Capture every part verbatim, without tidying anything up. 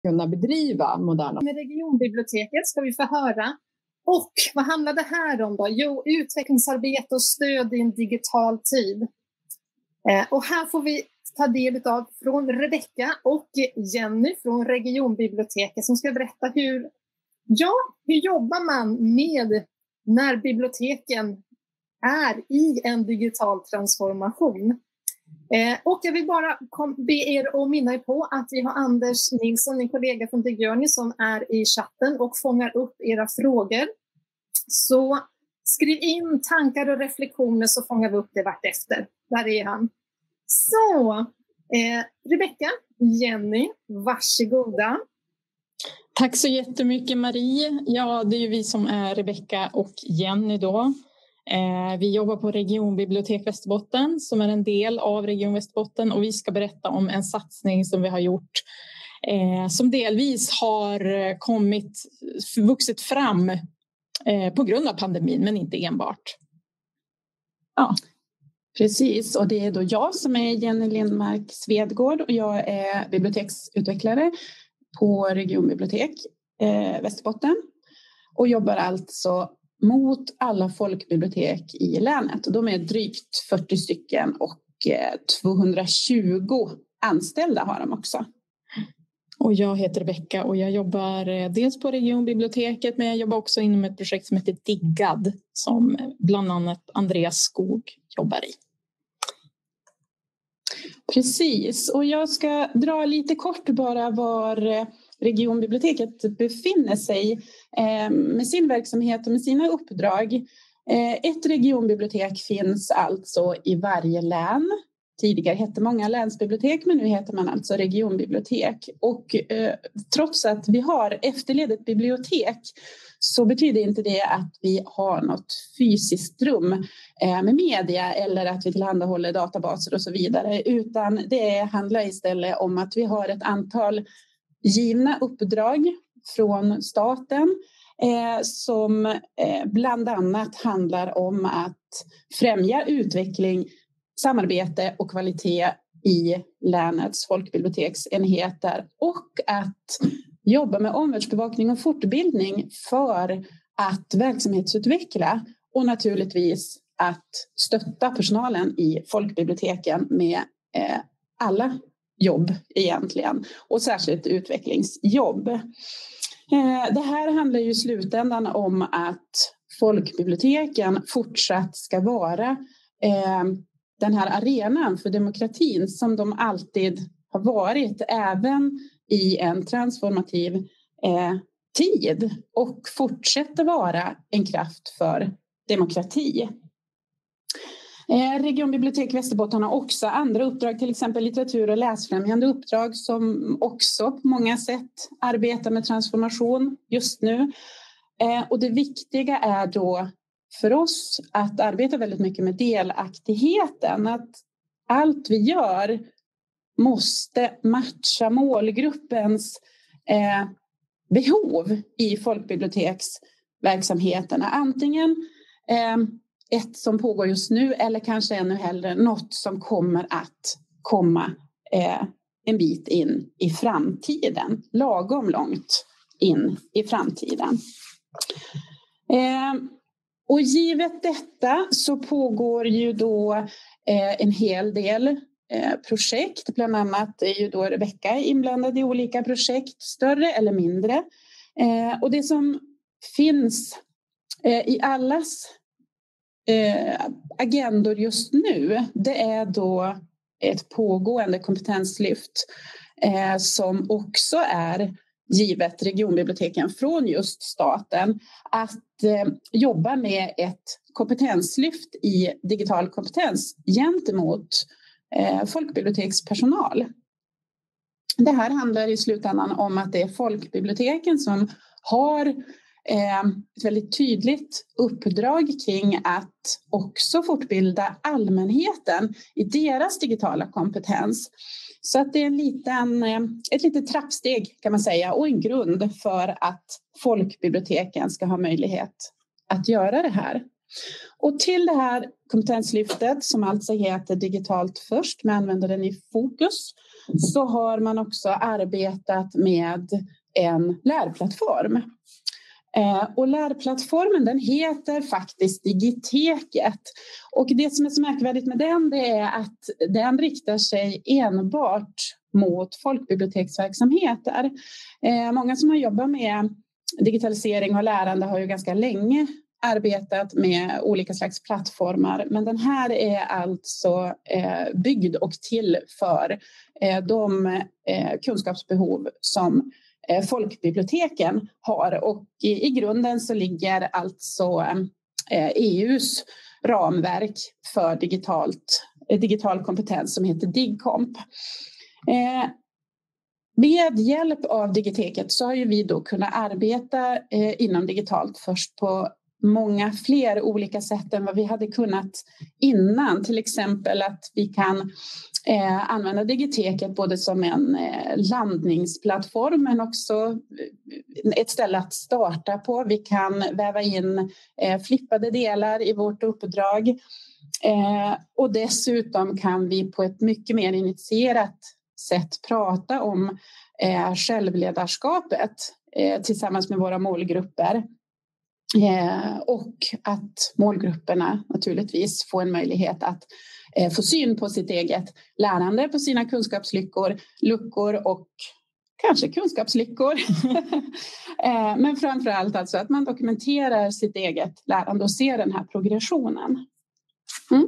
kunna bedriva moderna. Med regionbiblioteket ska vi få höra. Och vad handlar det här om då? Jo, utvecklingsarbete och stöd i en digital tid. Eh, och här får vi ta del av från Rebecka och Jenny från regionbiblioteket som ska berätta hur, ja, hur jobbar man med när biblioteken är i en digital transformation. Eh, och jag vill bara kom, be er att minna er på att vi har Anders Nilsson, en kollega från DigJourney, som är i chatten och fångar upp era frågor. Så skriv in tankar och reflektioner så fångar vi upp det vart efter. Där är han. Så, eh, Rebecka, Jenny, varsågoda. Tack så jättemycket Marie. Ja, det är ju vi som är Rebecka och Jenny då. Eh, vi jobbar på Regionbibliotek Västerbotten som är en del av Region Västerbotten och vi ska berätta om en satsning som vi har gjort eh, som delvis har kommit, vuxit fram eh, på grund av pandemin men inte enbart. Ja, precis, och det är då jag som är Jenny Lindmark Svedgård och jag är biblioteksutvecklare på Regionbibliotek eh, Västerbotten och jobbar alltså mot alla folkbibliotek i länet. Och de är drygt fyrtio stycken och eh, tvåhundratjugo anställda har de också. Och jag heter Rebecka och jag jobbar eh, dels på Regionbiblioteket men jag jobbar också inom ett projekt som heter Diggad som bland annat Andreas Skog jobbar i. Precis, och jag ska dra lite kort bara var Regionbiblioteket befinner sig eh, med sin verksamhet och med sina uppdrag. Eh, ett regionbibliotek finns alltså i varje län. Tidigare hette många länsbibliotek men nu heter man alltså regionbibliotek. Och eh, trots att vi har efterledet bibliotek så betyder inte det att vi har något fysiskt rum eh, med media eller att vi tillhandahåller databaser och så vidare. Utan det handlar istället om att vi har ett antal givna uppdrag från staten eh, som eh, bland annat handlar om att främja utveckling, samarbete och kvalitet i länets folkbiblioteksenheter och att jobba med omvärldsbevakning och fortbildning för att verksamhetsutveckla och naturligtvis att stötta personalen i folkbiblioteken med eh, alla jobb egentligen och särskilt utvecklingsjobb. Eh, det här handlar ju i slutändan om att folkbiblioteken fortsatt ska vara eh, den här arenan för demokratin som de alltid har varit även i en transformativ eh, tid och fortsätter vara en kraft för demokrati. Eh, Regionbibliotek Västerbotten har också andra uppdrag, till exempel litteratur- och läsfrämjande uppdrag som också på många sätt arbetar med transformation just nu. Eh, och det viktiga är då för oss att arbeta väldigt mycket med delaktigheten, att allt vi gör måste matcha målgruppens eh, behov i folkbiblioteksverksamheterna. Antingen eh, ett som pågår just nu eller kanske ännu hellre något som kommer att komma eh, en bit in i framtiden. Lagom långt in i framtiden. Eh, och givet detta så pågår ju då eh, en hel del eh, projekt. Bland annat är ju då Rebecka inblandad i olika projekt, större eller mindre. Eh, och det som finns eh, i allas eh, agendor just nu, det är då ett pågående kompetenslyft eh, som också är givet regionbiblioteken från just staten att eh, jobba med ett kompetenslyft i digital kompetens gentemot eh, folkbibliotekspersonal. Det här handlar i slutändan om att det är folkbiblioteken som har eh, ett väldigt tydligt uppdrag kring att också fortbilda allmänheten i deras digitala kompetens. Så att det är en liten, ett litet trappsteg kan man säga och en grund för att folkbiblioteken ska ha möjlighet att göra det här. Och till det här kompetenslyftet som alltså heter Digitalt först med användaren i fokus så har man också arbetat med en lärplattform. Eh, och lärplattformen den heter faktiskt Digiteket. Och det som är så märkvärdigt med den det är att den riktar sig enbart mot folkbiblioteksverksamheter. Eh, många som har jobbat med digitalisering och lärande har ju ganska länge arbetat med olika slags plattformar. Men den här är alltså eh, byggd och till för eh, de eh, kunskapsbehov som folkbiblioteken har, och i, i grunden så ligger alltså eh, E U:s ramverk för digitalt, eh, digital kompetens som heter DigComp. Eh, med hjälp av Digiteket så har ju vi då kunnat arbeta eh, inom digitalt först på många fler olika sätt än vad vi hade kunnat innan. Till exempel att vi kan eh, använda Digiteket både som en eh, landningsplattform men också ett ställe att starta på. Vi kan väva in eh, flippade delar i vårt uppdrag. Eh, och dessutom kan vi på ett mycket mer initierat sätt prata om eh, självledarskapet eh, tillsammans med våra målgrupper. Eh, och att målgrupperna naturligtvis får en möjlighet att eh, få syn på sitt eget lärande, på sina kunskapsluckor, luckor och kanske kunskapslyckor. eh, men framförallt alltså att man dokumenterar sitt eget lärande och ser den här progressionen. Mm.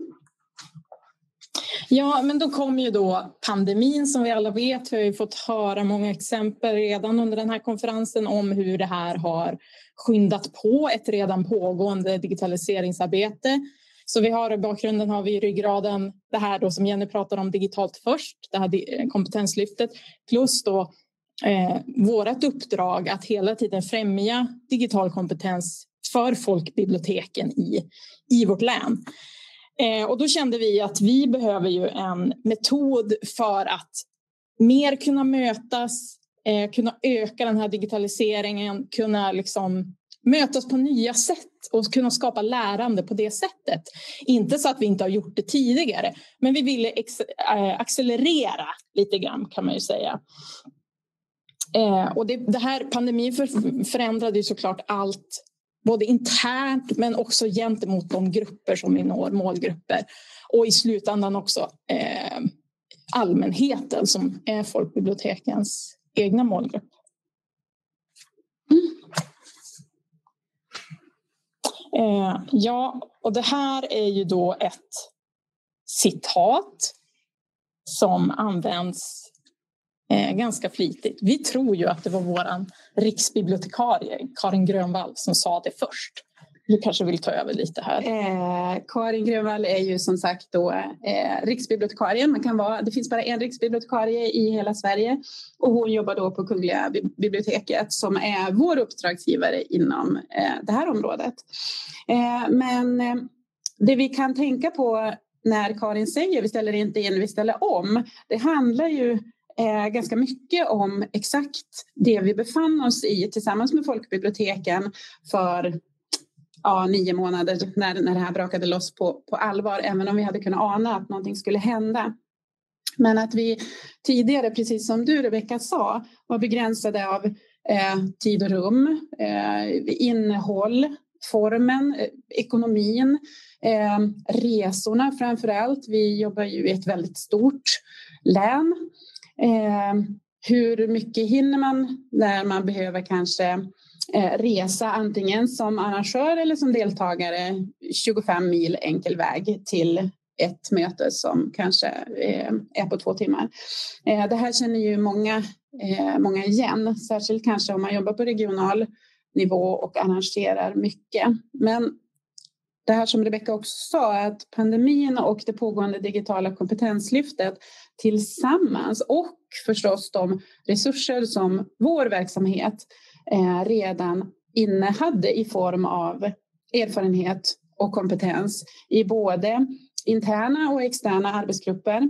Ja, men då kom ju då pandemin som vi alla vet. Vi har ju fått höra många exempel redan under den här konferensen om hur det här har skyndat på ett redan pågående digitaliseringsarbete. Så vi har i bakgrunden har vi i ryggraden det här då som Jenny pratade om digitalt först, det här kompetenslyftet, plus då eh, vårt uppdrag att hela tiden främja digital kompetens för folkbiblioteken i, i vårt län. Eh, och då kände vi att vi behöver ju en metod för att mer kunna mötas, eh, kunna öka den här digitaliseringen, kunna liksom mötas på nya sätt och kunna skapa lärande på det sättet. Inte så att vi inte har gjort det tidigare, men vi ville ex- äh, accelerera lite grann kan man ju säga. Eh, och det, det här pandemin för, förändrade ju såklart allt, både internt men också gentemot de grupper som vi når, målgrupper. Och i slutändan också eh, allmänheten som är folkbibliotekens egna målgrupp. Mm. Eh, ja, och det här är ju då ett citat som används eh, ganska flitigt. Vi tror ju att det var våran riksbibliotekarie Karin Grönvall som sa det först. Du kanske vill ta över lite här. Eh, Karin Grönvall är ju som sagt då eh, riksbibliotekarien. Man kan vara, det finns bara en riksbibliotekarie i hela Sverige. Och hon jobbar då på Kungliga biblioteket som är vår uppdragsgivare inom eh, det här området. Eh, men eh, det vi kan tänka på när Karin säger vi ställer inte in, vi ställer om. Det handlar ju eh, ganska mycket om exakt det vi befann oss i tillsammans med folkbiblioteken för ja, nio månader när, när det här brakade loss på, på allvar, även om vi hade kunnat ana att någonting skulle hända. Men att vi tidigare, precis som du Rebecka sa, var begränsade av eh, tid och rum, eh, innehåll, formen, eh, ekonomin, eh, resorna framför allt. Vi jobbar ju i ett väldigt stort län. Eh, hur mycket hinner man när man behöver kanske resa antingen som arrangör eller som deltagare tjugofem mil enkel väg till ett möte som kanske är på två timmar. Det här känner ju många, många igen, särskilt kanske om man jobbar på regional nivå och arrangerar mycket. Men det här som Rebecka också sa, att pandemin och det pågående digitala kompetenslyftet tillsammans och förstås de resurser som vår verksamhet Eh, redan innehade i form av erfarenhet och kompetens i både interna och externa arbetsgrupper,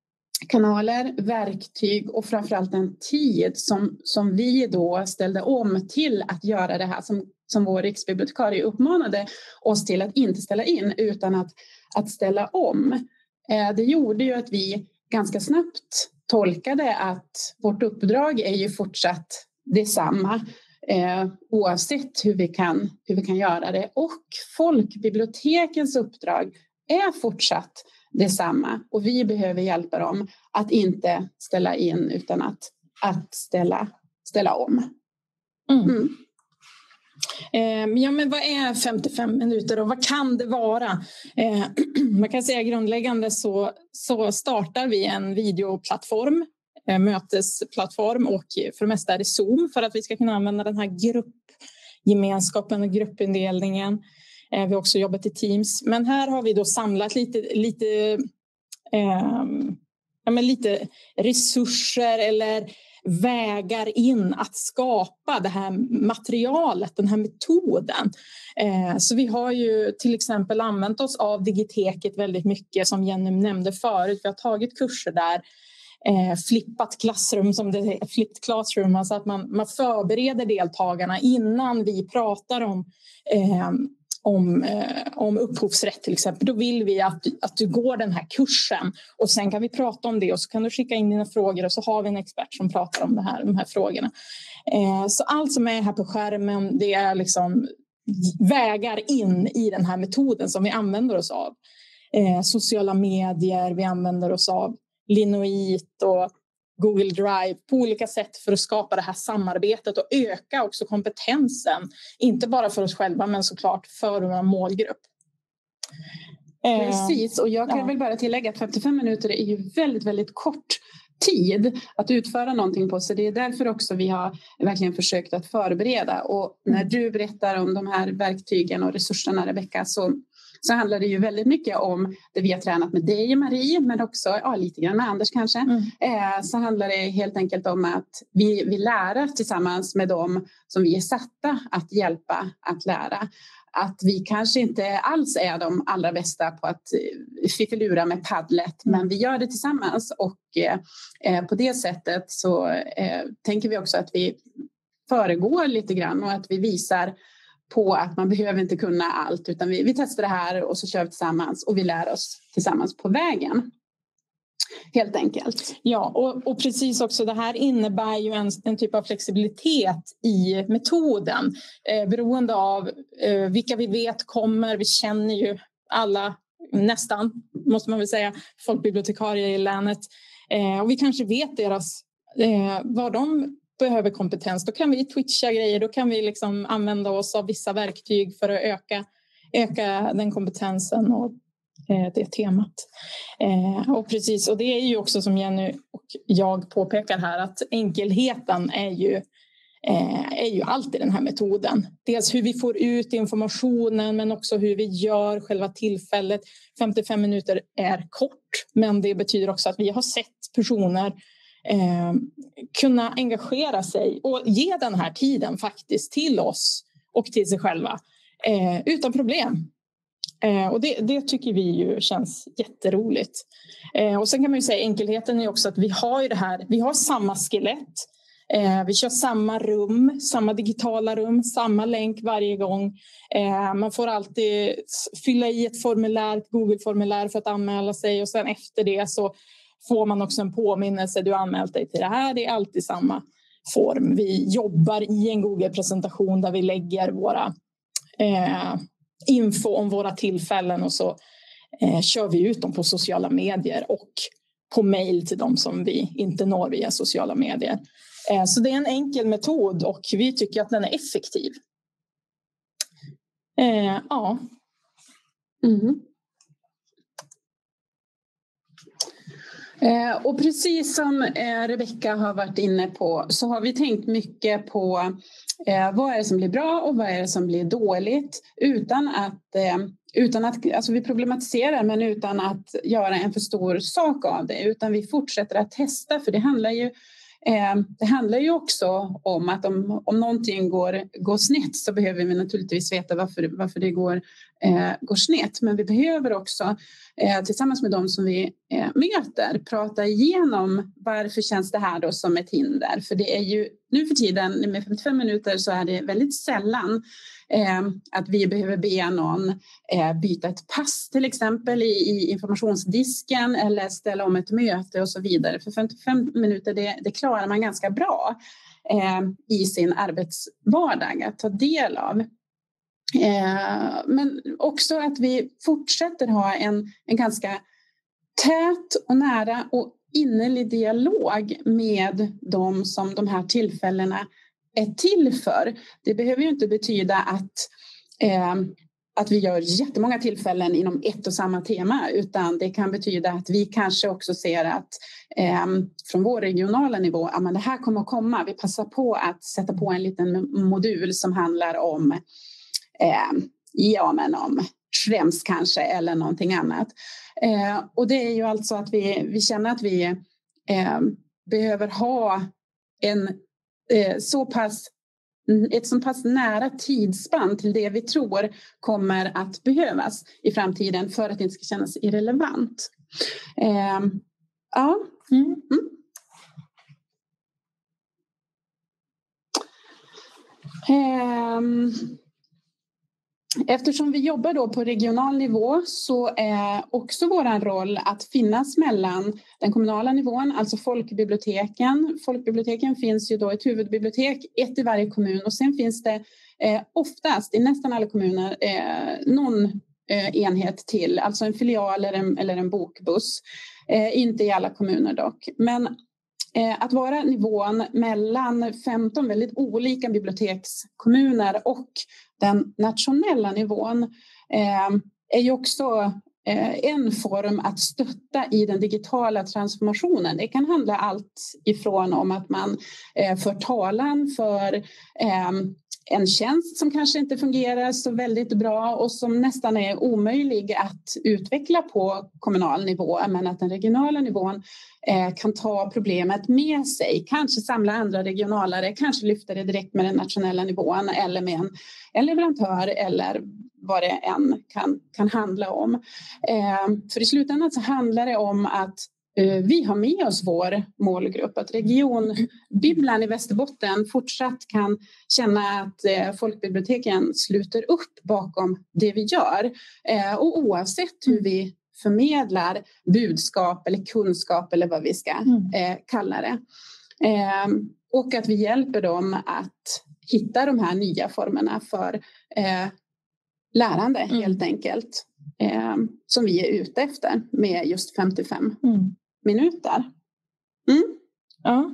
kanaler, verktyg och framförallt en tid som, som vi då ställde om till att göra det här som, som vår riksbibliotekarie uppmanade oss till att inte ställa in utan att, att ställa om. Eh, det gjorde ju att vi ganska snabbt tolka det att vårt uppdrag är ju fortsatt detsamma eh, oavsett hur vi, kan, hur vi kan göra det. Och folkbibliotekens uppdrag är fortsatt detsamma. Och vi behöver hjälpa dem att inte ställa in utan att, att ställa, ställa om. Mm. Mm. Eh, ja, men vad är femtiofem minuter och vad kan det vara? Eh, man kan säga grundläggande så, så startar vi en videoplattform, eh, mötesplattform, och för det mesta är det Zoom för att vi ska kunna använda den här gruppgemenskapen och gruppindelningen. Eh, vi har också jobbat i Teams, men här har vi då samlat lite, lite, eh, ja, men lite resurser eller vägar in att skapa det här materialet, den här metoden. Eh, så vi har ju till exempel använt oss av Digiteket väldigt mycket, som Jenny nämnde förut. Vi har tagit kurser där, eh, flippat klassrum, som det är, flipped classroom, alltså att man, man förbereder deltagarna innan vi pratar om eh, Om, eh, om upphovsrätt till exempel. Då vill vi att, att du går den här kursen och sen kan vi prata om det och så kan du skicka in dina frågor och så har vi en expert som pratar om det här, de här frågorna. Eh, så allt som är här på skärmen, det är liksom vägar in i den här metoden som vi använder oss av. Eh, sociala medier, vi använder oss av Linoit och Google Drive på olika sätt för att skapa det här samarbetet och öka också kompetensen. Inte bara för oss själva men såklart för vår målgrupp. Precis, och jag kan ja. väl bara tillägga att femtiofem minuter är ju väldigt, väldigt kort tid att utföra någonting på. Så det är därför också vi har verkligen försökt att förbereda. Och när du berättar om de här verktygen och resurserna, Rebecka, så så handlar det ju väldigt mycket om det vi har tränat med dig, Marie, men också ja, lite grann med Anders kanske. Mm. Eh, så handlar det helt enkelt om att vi, vi lär tillsammans med dem som vi är satta att hjälpa att lära. Att vi kanske inte alls är de allra bästa på att fiffilura med Padlet, mm. men vi gör det tillsammans och eh, på det sättet så eh, tänker vi också att vi föregår lite grann och att vi visar på att man behöver inte kunna allt, utan vi, vi testar det här och så kör vi tillsammans och vi lär oss tillsammans på vägen. Helt enkelt. Ja, och, och precis också det här innebär ju en, en typ av flexibilitet i metoden. Eh, beroende av eh, vilka vi vet kommer, vi känner ju alla nästan, måste man väl säga, folkbibliotekarier i länet. Eh, och vi kanske vet deras, eh, vad de behöver kompetens, då kan vi twitcha grejer, då kan vi liksom använda oss av vissa verktyg för att öka, öka den kompetensen och eh, det temat. Eh, och precis, och det är ju också som Jenny och jag påpekar här att enkelheten är ju, eh, är ju alltid den här metoden. Dels hur vi får ut informationen men också hur vi gör själva tillfället. femtiofem minuter är kort, men det betyder också att vi har sett personer Eh, kunna engagera sig och ge den här tiden faktiskt till oss och till sig själva eh, utan problem. Eh, och det, det tycker vi ju känns jätteroligt. Eh, och sen kan man ju säga enkelheten är också att vi har ju det här, vi har samma skelett. Eh, vi kör samma rum, samma digitala rum, samma länk varje gång. Eh, man får alltid fylla i ett formulär, ett Google-formulär för att anmäla sig och sen efter det så får man också en påminnelse, du har anmält dig till det här, det är alltid samma form. Vi jobbar i en Google-presentation där vi lägger våra eh, info om våra tillfällen och så eh, kör vi ut dem på sociala medier och på mejl till dem som vi inte når via sociala medier. Eh, så det är en enkel metod och vi tycker att den är effektiv. Eh, ja. Mm. Eh, och precis som eh, Rebecka har varit inne på så har vi tänkt mycket på eh, vad är det som blir bra och vad är det som blir dåligt utan att, eh, utan att alltså vi problematiserar men utan att göra en för stor sak av det, utan vi fortsätter att testa, för det handlar ju Eh, det handlar ju också om att om, om någonting går, går snett så behöver vi naturligtvis veta varför, varför det går, eh, går snett. Men vi behöver också eh, tillsammans med de som vi eh, möter prata igenom varför känns det här då som ett hinder. För det är ju nu för tiden med femtiofem minuter så är det väldigt sällan eh, att vi behöver be någon eh, byta ett pass till exempel i, i informationsdisken eller ställa om ett möte och så vidare. För femtiofem minuter det, det klarar man ganska bra eh, i sin arbetsvardag att ta del av. Eh, men också att vi fortsätter ha en, en ganska tät och nära och innerlig dialog med de som de här tillfällena är till för. Det behöver ju inte betyda att, eh, att vi gör jättemånga tillfällen inom ett och samma tema, utan det kan betyda att vi kanske också ser att eh, från vår regionala nivå, ja, men det här kommer att komma. Vi passar på att sätta på en liten modul som handlar om eh, ja, men om Schrems kanske eller någonting annat. Eh, och det är ju alltså att vi, vi känner att vi eh, behöver ha en eh, så pass, ett så pass nära tidsspann till det vi tror kommer att behövas i framtiden för att det inte ska kännas irrelevant. Eh, ja. Mm. Mm. Eh, Eftersom vi jobbar då på regional nivå så är också vår roll att finnas mellan den kommunala nivån, alltså folkbiblioteken. Folkbiblioteken finns ju då ett huvudbibliotek, ett i varje kommun, och sen finns det eh, oftast i nästan alla kommuner eh, någon eh, enhet till, alltså en filial eller en, eller en bokbuss. Eh, inte i alla kommuner dock. Men eh, att vara nivån mellan femton väldigt olika bibliotekskommuner och den nationella nivån eh, är ju också eh, en form att stötta i den digitala transformationen. Det kan handla allt ifrån om att man eh, för talan för eh, en tjänst som kanske inte fungerar så väldigt bra och som nästan är omöjlig att utveckla på kommunal nivå, men att den regionala nivån eh, kan ta problemet med sig, kanske samla andra regionalare, kanske lyfta det direkt med den nationella nivån eller med en, en leverantör eller vad det än kan, kan handla om. Eh, för i slutändan så handlar det om att vi har med oss vår målgrupp, att regionbibblan i Västerbotten fortsatt kan känna att folkbiblioteken sluter upp bakom det vi gör. Och oavsett hur vi förmedlar budskap eller kunskap eller vad vi ska mm. kalla det. Och att vi hjälper dem att hitta de här nya formerna för lärande mm. helt enkelt. Som vi är ute efter med just femtiofem mm. minuter. Mm. Ja.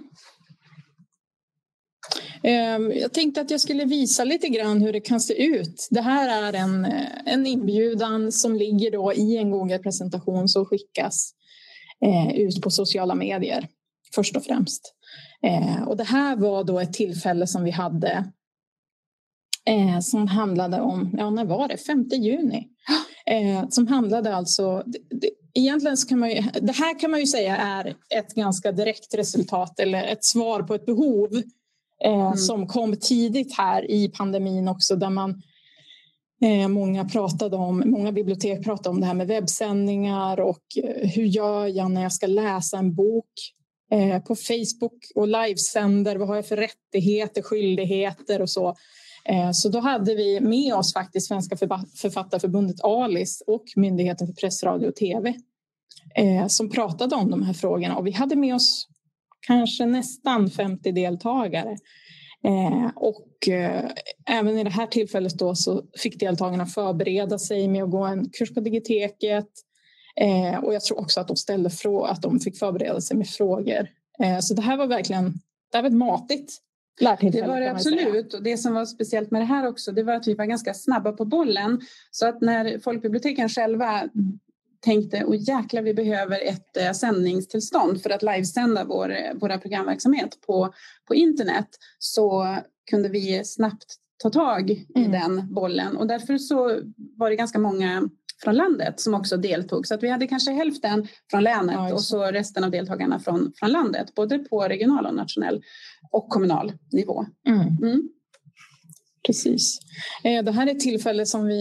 Jag tänkte att jag skulle visa lite grann hur det kan se ut. Det här är en, en inbjudan som ligger då i en Google-presentation som skickas eh, ut på sociala medier först och främst. Eh, och det här var då ett tillfälle som vi hade eh, som handlade om, ja när var det? femte juni. Eh, som handlade alltså, det, det, egentligen så kan man ju, det här kan man ju säga är ett ganska direkt resultat eller ett svar på ett behov eh, mm. som kom tidigt här i pandemin också, där man eh, många pratade om, många bibliotek pratade om det här med webbsändningar och eh, hur gör jag när jag ska läsa en bok eh, på Facebook och livesänder, vad har jag för rättigheter, skyldigheter och så. Så då hade vi med oss faktiskt Svenska författarförbundet Alice och Myndigheten för press, radio och tv som pratade om de här frågorna. Och vi hade med oss kanske nästan femtio deltagare. Och även i det här tillfället då så fick deltagarna förbereda sig med att gå en kurs på Digiteket. Och jag tror också att de ställde frågor, att de fick förbereda sig med frågor. Så det här var verkligen, det här var ett matigt. Det var det absolut, och det som var speciellt med det här också, det var att vi var ganska snabba på bollen, så att när folkbiblioteken själva tänkte, och jäklar vi behöver ett eh, sändningstillstånd för att livesända vår, våra programverksamhet på, på internet, så kunde vi snabbt ta tag i mm. den bollen, och därför så var det ganska många från landet som också deltog. Så att vi hade kanske hälften från länet ja, och så resten av deltagarna från, från landet. Både på regional och nationell och kommunal nivå. Mm. Mm. Precis. Det här är ett tillfälle som vi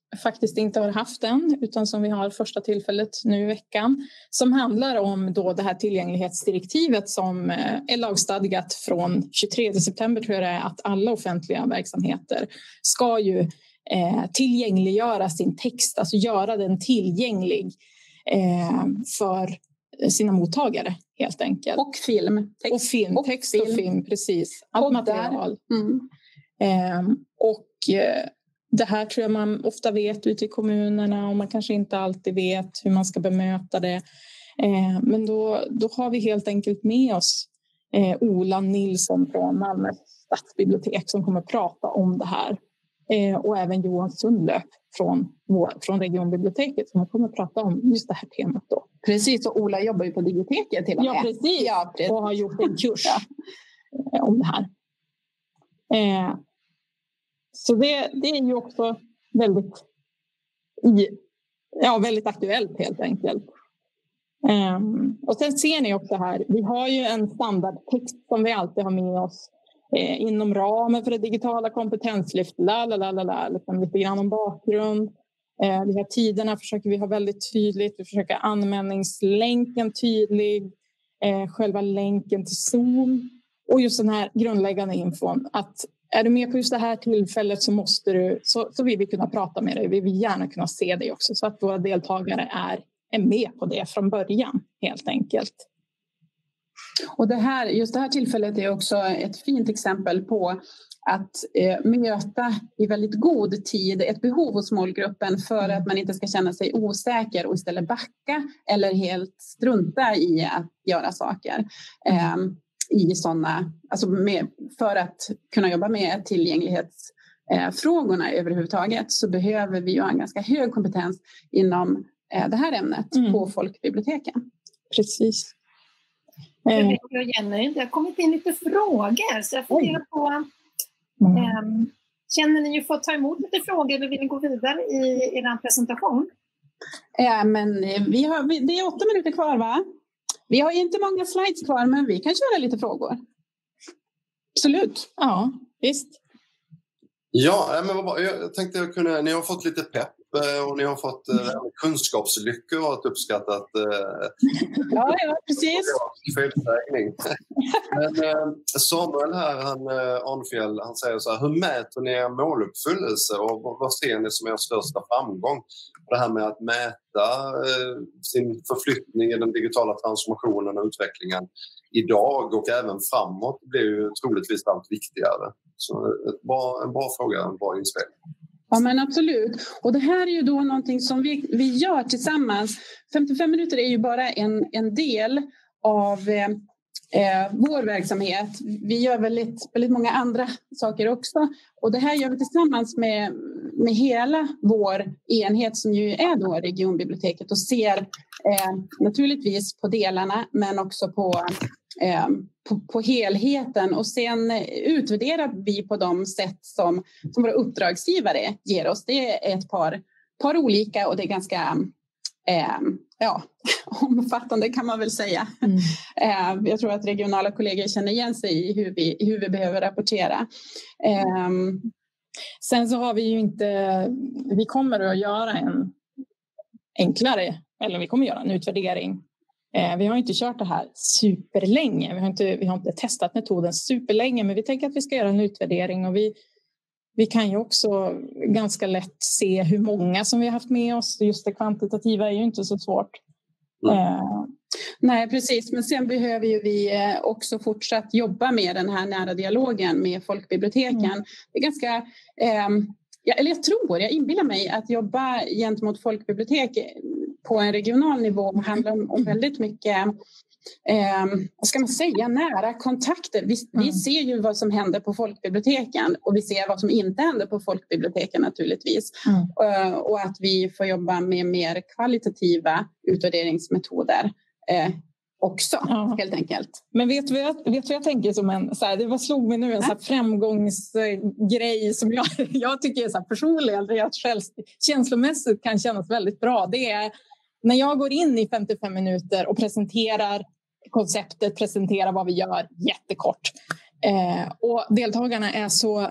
faktiskt inte har haft än, utan som vi har första tillfället nu i veckan, som handlar om då det här tillgänglighetsdirektivet som är lagstadgat från tjugotredje september, tror jag det är, att alla offentliga verksamheter ska ju eh, tillgängliggöra sin text, alltså göra den tillgänglig eh, för sina mottagare helt enkelt. Och film. Text. Och film, och text film. och film, precis. Allt och material. Mm. Eh, och eh, det här tror jag man ofta vet ute i kommunerna och man kanske inte alltid vet hur man ska bemöta det. Eh, men då, då har vi helt enkelt med oss eh, Ola Nilsson från Malmö stadsbibliotek som kommer att prata om det här. Eh, och även Johan Sundlöf från, från regionbiblioteket som kommer att prata om just det här temat då. Precis, och Ola jobbar ju på Digiteket till och med. Ja, precis. Ja, precis. Och har gjort en kurs ja. om det här. Eh, så det, det är ju också väldigt, ja, väldigt aktuellt helt enkelt. Eh, och sen ser ni också här, vi har ju en standardtext som vi alltid har med oss eh, inom ramen för det digitala kompetenslyft. Lalalala, liksom lite grann om bakgrund. Eh, de här tiderna försöker vi ha väldigt tydligt. Vi försöker användningslänken tydlig. Eh, själva länken till Zoom. Och just den här grundläggande infon. Att är du med på just det här tillfället så måste du. Så, så vill vi kunna prata med dig. Vi vill gärna kunna se dig också. Så att våra deltagare är, är med på det från början helt enkelt. Och det här, just det här tillfället är också ett fint exempel på att eh, möta i väldigt god tid ett behov hos målgruppen för att man inte ska känna sig osäker och istället backa eller helt strunta i att göra saker. Eh, i såna, alltså med, för att kunna jobba med tillgänglighetsfrågorna eh, överhuvudtaget så behöver vi ju ha en ganska hög kompetens inom eh, det här ämnet mm. på folkbiblioteken. Precis. Rebecka och Jenny, det har kommit in lite frågor så jag funderar på mm. um, känner ni ju för att ta emot lite frågor eller vill ni gå vidare i er presentation? Ja, men vi har, vi, det är åtta minuter kvar va? Vi har inte många slides kvar men vi kan köra lite frågor. Absolut. Ja, visst. Ja, men jag tänkte jag kunde, ni har fått lite pepp och ni har fått äh, kunskapslyckor och ett uppskattat äh, ja, ja, precis. Felsägning. Men äh, Samuel här, han äh, Arnfjäll, han säger så här: hur mäter ni er måluppfyllelse och vad, vad ser ni som er största framgång? Det här med att mäta äh, sin förflyttning i den digitala transformationen och utvecklingen idag och även framåt blir ju troligtvis allt viktigare. Så ett bra, en bra fråga, en bra inspelning. Ja men absolut. Och det här är ju då någonting som vi, vi gör tillsammans. femtiofem minuter är ju bara en, en del av eh, vår verksamhet. Vi gör väldigt, väldigt många andra saker också. Och det här gör vi tillsammans med, med hela vår enhet som ju är då regionbiblioteket och ser eh, naturligtvis på delarna men också på Eh, på, på helheten och sen utvärderar vi på de sätt som, som våra uppdragsgivare ger oss. Det är ett par, par olika och det är ganska eh, ja, omfattande kan man väl säga. Mm. Eh, jag tror att regionala kollegor känner igen sig i hur vi, hur vi behöver rapportera. Eh, sen så har vi ju inte, vi kommer att göra en enklare, eller vi kommer att göra en utvärdering. Eh, vi har inte kört det här superlänge. Vi har inte, vi har inte testat metoden superlänge. Men vi tänker att vi ska göra en utvärdering. Och vi, vi kan ju också ganska lätt se hur många som vi har haft med oss. Just det kvantitativa är ju inte så svårt. Mm. Eh. Nej, precis. Men sen behöver ju vi också fortsatt jobba med den här nära dialogen med folkbiblioteken. Mm. Det är ganska... Eh, ja, eller jag tror, jag inbillar mig att jobba gentemot folkbibliotek på en regional nivå handlar om, om väldigt mycket, eh, vad ska man säga, nära kontakter. Vi, mm. vi ser ju vad som händer på folkbiblioteken och vi ser vad som inte händer på folkbiblioteken naturligtvis. Mm. Uh, och att vi får jobba med mer kvalitativa utvärderingsmetoder eh, också, ja. Helt enkelt. Men vet du vad jag, vet vad jag tänker som en, så här, det var slog mig nu en så här framgångsgrej som jag, jag tycker är så här personligen, jag själv känslomässigt kan kännas väldigt bra. Det är när jag går in i femtiofem minuter och presenterar konceptet, presenterar vad vi gör jättekort. Eh, och deltagarna är så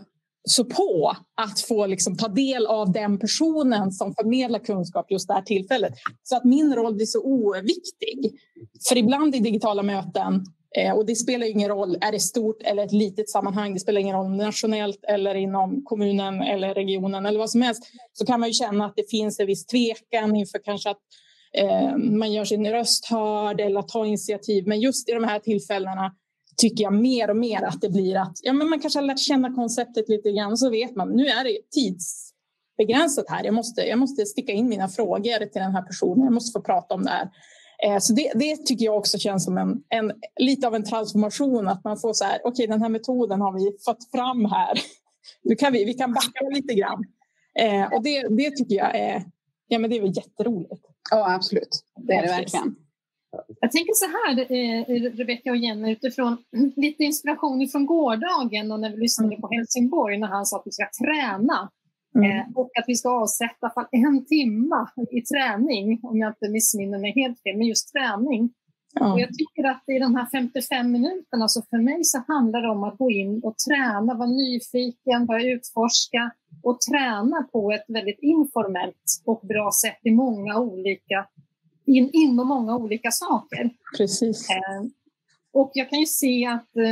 så på att få liksom ta del av den personen som förmedlar kunskap just det här tillfället. Så att min roll blir så oviktig. För ibland i digitala möten, eh, och det spelar ingen roll, är det stort eller ett litet sammanhang, det spelar ingen roll om det är nationellt eller inom kommunen eller regionen eller vad som helst, så kan man ju känna att det finns en viss tvekan inför kanske att eh, man gör sin röst hörd eller att ta initiativ. Men just i de här tillfällena tycker jag mer och mer att det blir att ja, men man kanske har lärt känna konceptet lite grann, och så vet man, nu är det tidsbegränsat här. Jag måste, jag måste sticka in mina frågor till den här personen. Jag måste få prata om det här. Eh, så det, det tycker jag också känns som en, en, lite av en transformation, att man får så här, okej, okay, den här metoden har vi fått fram här. Nu kan vi, vi kan backa lite grann. Eh, och det, det tycker jag är, ja, men det är väl jätteroligt. Ja, absolut. Det är det verkligen. Jag tänker så här, eh, Rebecka och Jenny, utifrån lite inspiration från gårdagen och när vi lyssnade på Helsingborg när han sa att vi ska träna. Mm. Eh, och att vi ska avsätta för en timme i träning, om jag inte missminner mig helt fel, men just träning. Ja. Och jag tycker att i de här femtiofem minuterna, så för mig så handlar det om att gå in och träna, vara nyfiken, börja utforska och träna på ett väldigt informellt och bra sätt i många olika In, inom många olika saker. Precis. Eh, och jag kan ju se att eh,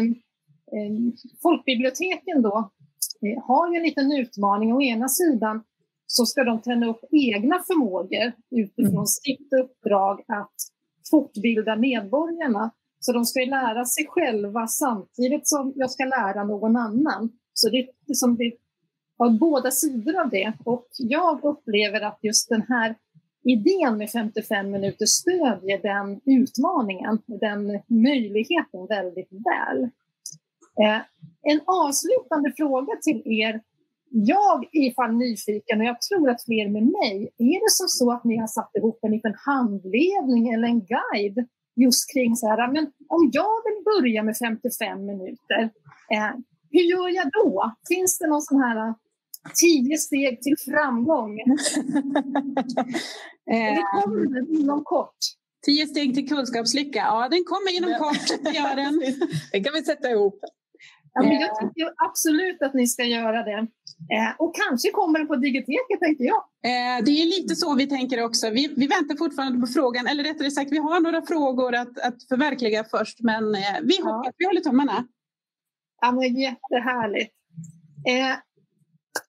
folkbiblioteken då eh, har ju en liten utmaning. Å ena sidan så ska de träna upp egna förmågor utifrån mm. sitt uppdrag att fortbilda medborgarna. Så de ska ju lära sig själva samtidigt som jag ska lära någon annan. Så det är liksom det har båda sidor av det. Och jag upplever att just den här idén med femtiofem minuter stödjer den utmaningen, den möjligheten väldigt väl. Eh, en avslutande fråga till er. Jag är i fall nyfiken, och jag tror att fler med mig. Är det som så att ni har satt ihop en liten handledning eller en guide just kring så här, men om jag vill börja med femtiofem minuter, eh, hur gör jag då? Finns det någon sån här tio steg till framgång? Det kommer inom kort. Tio steg till kunskapslycka. Ja, den kommer inom kort. Gör den. Den kan vi sätta ihop. Ja, men jag tycker absolut att ni ska göra det. Eh, och kanske kommer den på Digiteket, tänker jag. Eh, det är lite så vi tänker också. Vi, vi väntar fortfarande på frågan. Eller rättare sagt, vi har några frågor att, att förverkliga först. Men eh, vi hoppas, ja. vi håller tummarna. Ja, men jättehärligt. Eh,